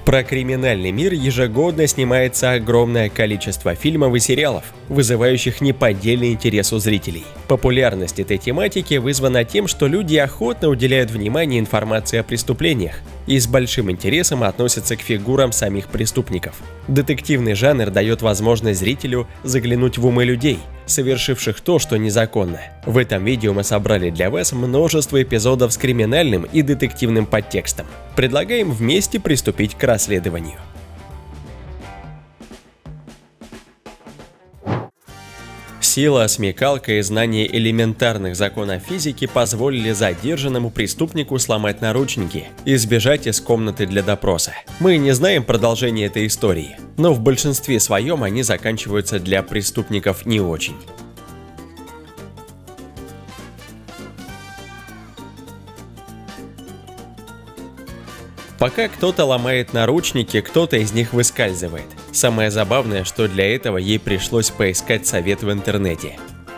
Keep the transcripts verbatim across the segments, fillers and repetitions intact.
Про криминальный мир ежегодно снимается огромное количество фильмов и сериалов, вызывающих неподдельный интерес у зрителей. Популярность этой тематики вызвана тем, что люди охотно уделяют внимание информации о преступлениях и с большим интересом относятся к фигурам самих преступников. Детективный жанр дает возможность зрителю заглянуть в умы людей, совершивших то, что незаконно. В этом видео мы собрали для вас множество эпизодов с криминальным и детективным подтекстом. Предлагаем вместе приступить к расследованию. Сила, смекалка и знание элементарных законов физики позволили задержанному преступнику сломать наручники и сбежать из комнаты для допроса. Мы не знаем продолжения этой истории, но в большинстве своем они заканчиваются для преступников не очень. Пока кто-то ломает наручники, кто-то из них выскальзывает. Самое забавное, что для этого ей пришлось поискать совет в интернете.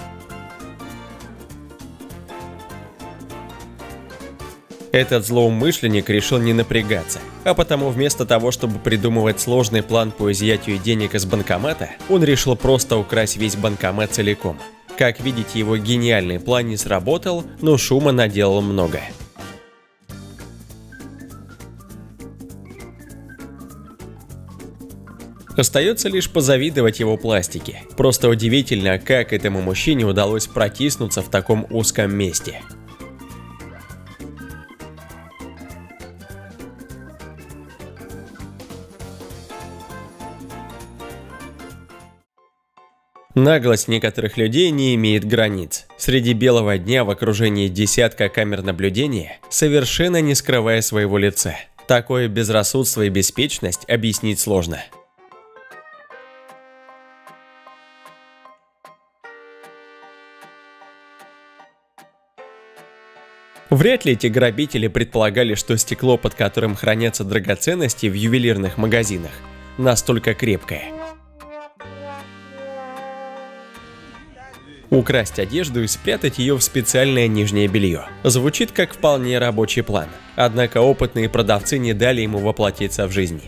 Этот злоумышленник решил не напрягаться, а потому вместо того, чтобы придумывать сложный план по изъятию денег из банкомата, он решил просто украсть весь банкомат целиком. Как видите, его гениальный план не сработал, но шума наделал много. Остается лишь позавидовать его пластике. Просто удивительно, как этому мужчине удалось протиснуться в таком узком месте. Наглость некоторых людей не имеет границ. Среди белого дня в окружении десятка камер наблюдения, совершенно не скрывая своего лица. Такое безрассудство и беспечность объяснить сложно. Вряд ли эти грабители предполагали, что стекло, под которым хранятся драгоценности в ювелирных магазинах, настолько крепкое. Украсть одежду и спрятать ее в специальное нижнее белье. Звучит как вполне рабочий план. Однако опытные продавцы не дали ему воплотиться в жизни.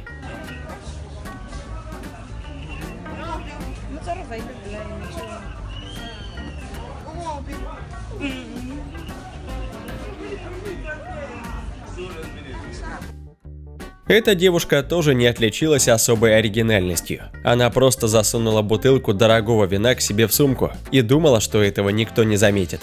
Эта девушка тоже не отличилась особой оригинальностью. Она просто засунула бутылку дорогого вина к себе в сумку и думала, что этого никто не заметит.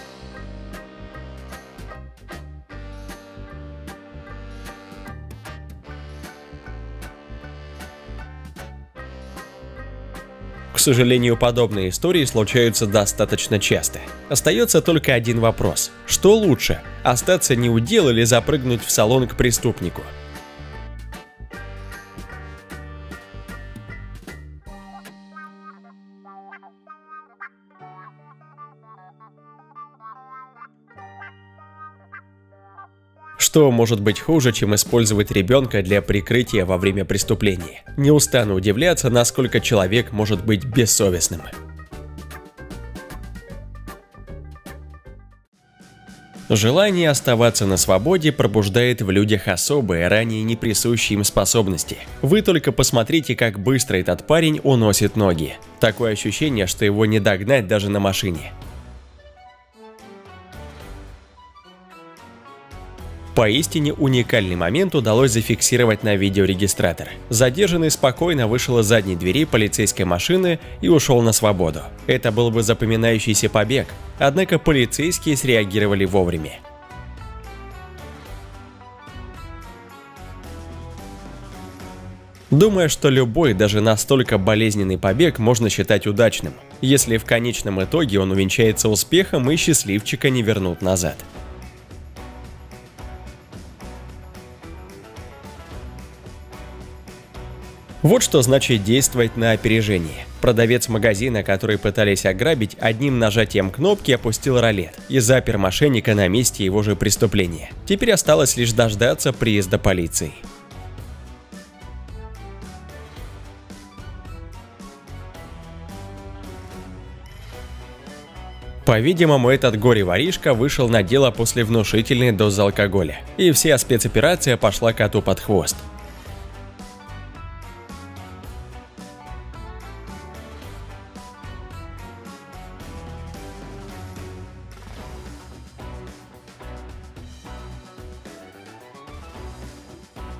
К сожалению, подобные истории случаются достаточно часто. Остается только один вопрос. Что лучше, остаться неудел или запрыгнуть в салон к преступнику? Что может быть хуже, чем использовать ребенка для прикрытия во время преступления? Не устану удивляться, насколько человек может быть бессовестным. Желание оставаться на свободе пробуждает в людях особые, ранее не присущие им способности. Вы только посмотрите, как быстро этот парень уносит ноги. Такое ощущение, что его не догнать даже на машине. Поистине уникальный момент удалось зафиксировать на видеорегистратор. Задержанный спокойно вышел из задней двери полицейской машины и ушел на свободу. Это был бы запоминающийся побег, однако полицейские среагировали вовремя. Думаю, что любой, даже настолько болезненный побег можно считать удачным, если в конечном итоге он увенчается успехом и счастливчика не вернут назад. Вот что значит действовать на опережение. Продавец магазина, который пытались ограбить, одним нажатием кнопки опустил ролет и запер мошенника на месте его же преступления. Теперь осталось лишь дождаться приезда полиции. По-видимому, этот горе-воришка вышел на дело после внушительной дозы алкоголя, и вся спецоперация пошла коту под хвост.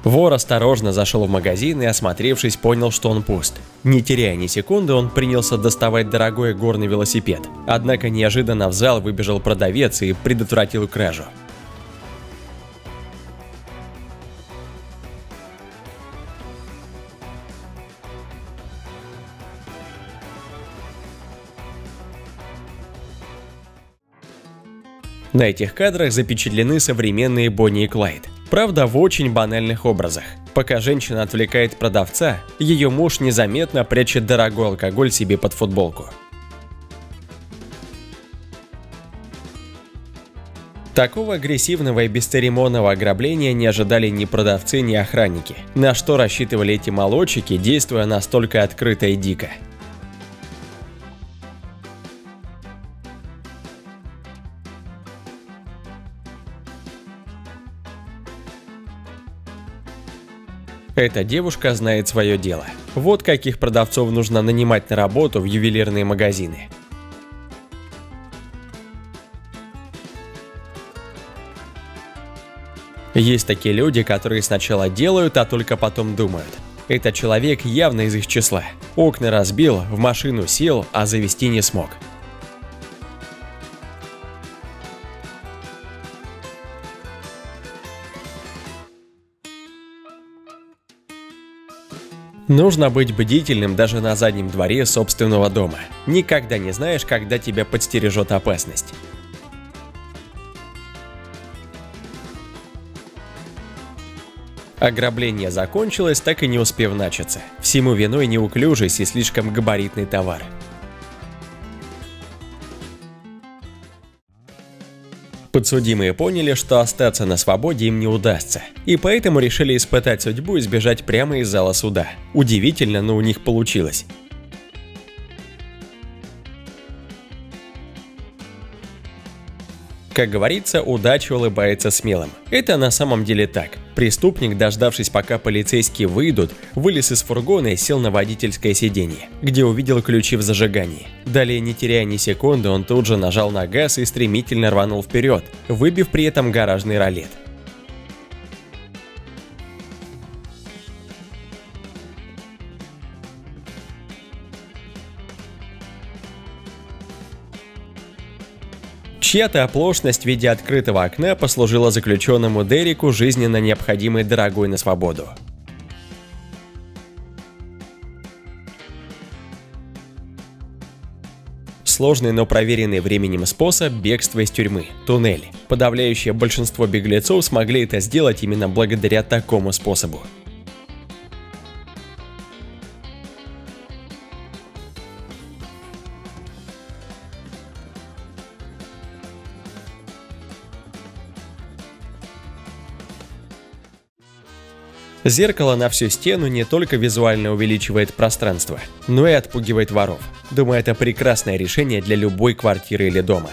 Вор осторожно зашел в магазин и, осмотревшись, понял, что он пуст. Не теряя ни секунды, он принялся доставать дорогой горный велосипед. Однако неожиданно в зал выбежал продавец и предотвратил кражу. На этих кадрах запечатлены современные Бонни и Клайд. Правда, в очень банальных образах. Пока женщина отвлекает продавца, ее муж незаметно прячет дорогой алкоголь себе под футболку. Такого агрессивного и бесцеремонного ограбления не ожидали ни продавцы, ни охранники. На что рассчитывали эти молодчики, действуя настолько открыто и дико? Эта девушка знает свое дело. Вот каких продавцов нужно нанимать на работу в ювелирные магазины. Есть такие люди, которые сначала делают, а только потом думают. Этот человек явно из их числа. Окна разбил, в машину сел, а завести не смог. Нужно быть бдительным даже на заднем дворе собственного дома. Никогда не знаешь, когда тебя подстережет опасность. Ограбление закончилось, так и не успев начаться. Всему виной неуклюжесть и слишком габаритный товар. Подсудимые поняли, что остаться на свободе им не удастся, и поэтому решили испытать судьбу и сбежать прямо из зала суда. Удивительно, но у них получилось. Как говорится, удача улыбается смелым. Это на самом деле так. Преступник, дождавшись, пока полицейские выйдут, вылез из фургона и сел на водительское сиденье, где увидел ключи в зажигании. Далее, не теряя ни секунды, он тут же нажал на газ и стремительно рванул вперед, выбив при этом гаражный ролет. Чья-то оплошность в виде открытого окна послужила заключенному Дереку жизненно необходимой дорогой на свободу. Сложный, но проверенный временем способ бегства из тюрьмы – туннель. Подавляющее большинство беглецов смогли это сделать именно благодаря такому способу. Зеркало на всю стену не только визуально увеличивает пространство, но и отпугивает воров. Думаю, это прекрасное решение для любой квартиры или дома.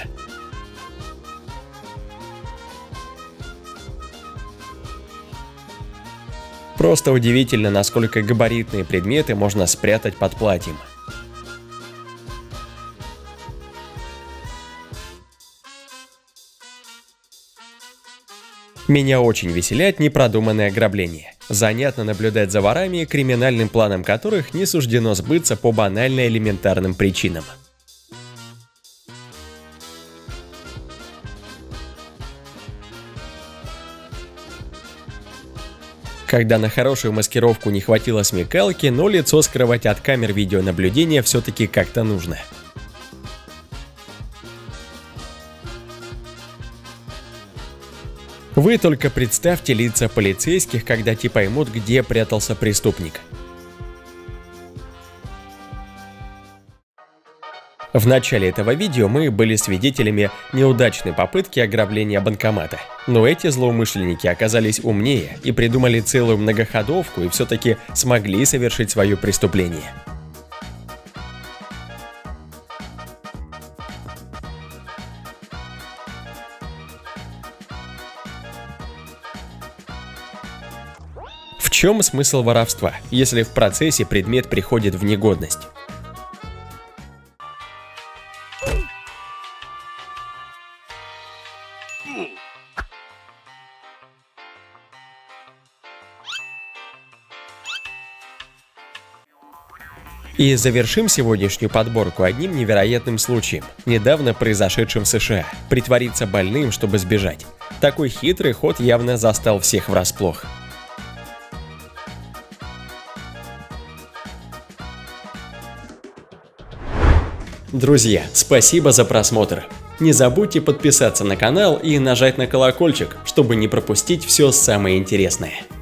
Просто удивительно, насколько габаритные предметы можно спрятать под платьем. Меня очень веселят непродуманные ограбления. Занятно наблюдать за ворами, криминальным планам которых не суждено сбыться по банально элементарным причинам. Когда на хорошую маскировку не хватило смекалки, но лицо скрывать от камер видеонаблюдения все-таки как-то нужно. Вы только представьте лица полицейских, когда те поймут, где прятался преступник. В начале этого видео мы были свидетелями неудачной попытки ограбления банкомата. Но эти злоумышленники оказались умнее и придумали целую многоходовку и все-таки смогли совершить свое преступление. В чем смысл воровства, если в процессе предмет приходит в негодность? И завершим сегодняшнюю подборку одним невероятным случаем, недавно произошедшим в США. Притвориться больным, чтобы сбежать. Такой хитрый ход явно застал всех врасплох. Друзья, спасибо за просмотр. Не забудьте подписаться на канал и нажать на колокольчик, чтобы не пропустить все самое интересное.